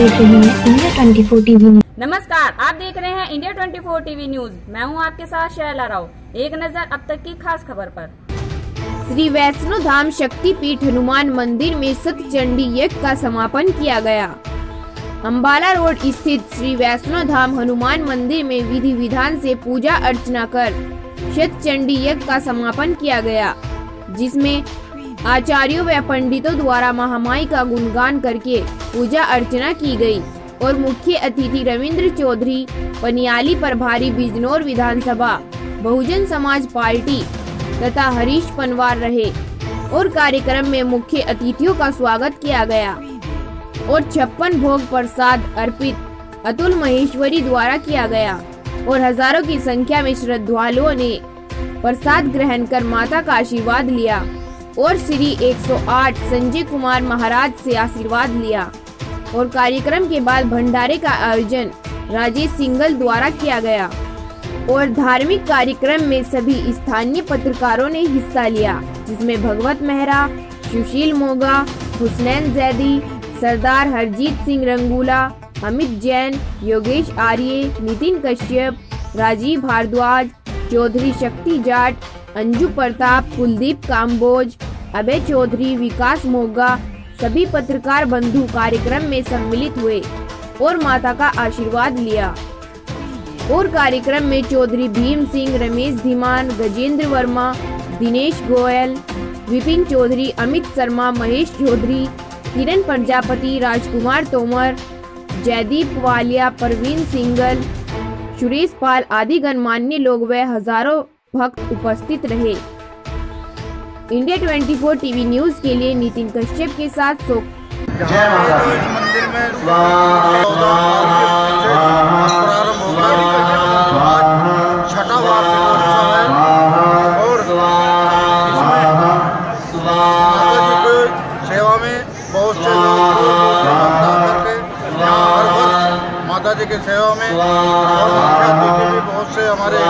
देख रहे हैं इंडिया 24 टीवी न्यूज। नमस्कार, आप देख रहे हैं इंडिया 24 टीवी न्यूज। मैं हूं आपके साथ शैला राव। एक नजर अब तक की खास खबर पर। श्री वैष्णो धाम शक्तिपीठ हनुमान मंदिर में सतचंडी यज्ञ का समापन किया गया। अम्बाला रोड स्थित श्री वैष्णो धाम हनुमान मंदिर में विधि विधान से पूजा अर्चना कर सतचंडी यज्ञ का समापन किया गया, जिसमें आचार्यों व पंडितों द्वारा महामाई का गुणगान करके पूजा अर्चना की गई और मुख्य अतिथि रविंद्र चौधरी पनियाली प्रभारी बिजनौर विधानसभा बहुजन समाज पार्टी तथा हरीश पनवार रहे और कार्यक्रम में मुख्य अतिथियों का स्वागत किया गया और 56 भोग प्रसाद अर्पित अतुल महेश्वरी द्वारा किया गया और हजारों की संख्या में श्रद्धालुओं ने प्रसाद ग्रहण कर माता का आशीर्वाद लिया और श्री 108 संजय कुमार महाराज से आशीर्वाद लिया और कार्यक्रम के बाद भंडारे का आयोजन राजेश सिंगल द्वारा किया गया और धार्मिक कार्यक्रम में सभी स्थानीय पत्रकारों ने हिस्सा लिया, जिसमें भगवत मेहरा, सुशील मोगा, हुसनैन जैदी, सरदार हरजीत सिंह रंगूला, अमित जैन, योगेश आर्य, नितिन कश्यप, राजीव भारद्वाज, चौधरी शक्ति जाट, अंजू प्रताप, कुलदीप काम्बोज, अभय चौधरी, विकास मोगा सभी पत्रकार बंधु कार्यक्रम में सम्मिलित हुए और माता का आशीर्वाद लिया और कार्यक्रम में चौधरी भीम सिंह, रमेश धीमान, गजेंद्र वर्मा, दिनेश गोयल, विपिन चौधरी, अमित शर्मा, महेश चौधरी, किरण प्रजापति, राजकुमार तोमर, जयदीप वालिया, परवीन सिंगल, सुरेश पाल आदि गणमान्य लोग व हजारों भक्त उपस्थित रहे। इंडिया 24 टीवी न्यूज के लिए नितिन कश्यप के साथ शोक। जय माता दी। मंदिर में प्रारंभ होगा, छठा वार्षिकोत्सव है और इसमें माता जी की सेवा में बहुत से लोग यहाँ हर वर्ष माता जी की सेवा में और मुख्य अतिथि भी बहुत से हमारे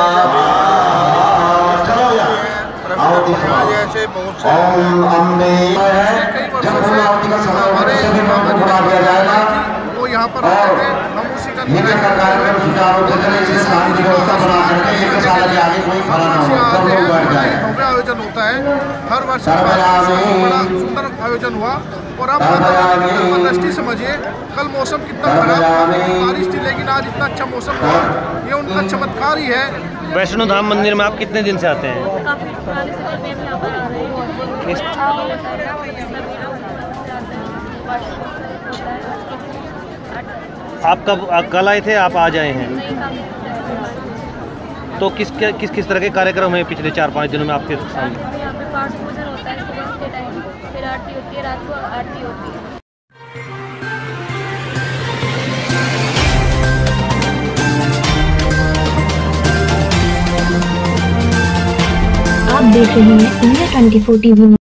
ऐसे बहुत से वो यहाँ पर आते थे। हम उसी का भव्य आयोजन होता है हर वर्ष। बड़ा सुंदर आयोजन हुआ और आप दृष्टि समझिए, कल मौसम कितना खराब था, बारिश थी, लेकिन आज इतना अच्छा मौसम हुआ। ये उनका चमत्कार ही है। वैष्णो धाम मंदिर में आप कितने दिन से आते हैं? आप कब कल आए थे? आप आज आए हैं तो किस तरह के कार्यक्रम हैं पिछले 4-5 दिनों में आपके सामने? यहाँ पे पाठ पूजन होता है सुबह के टाइम, फिर आरती होती है, रात को आरती होती है। आप देख रहे हैं इंडिया 24 टीवी न्यूज।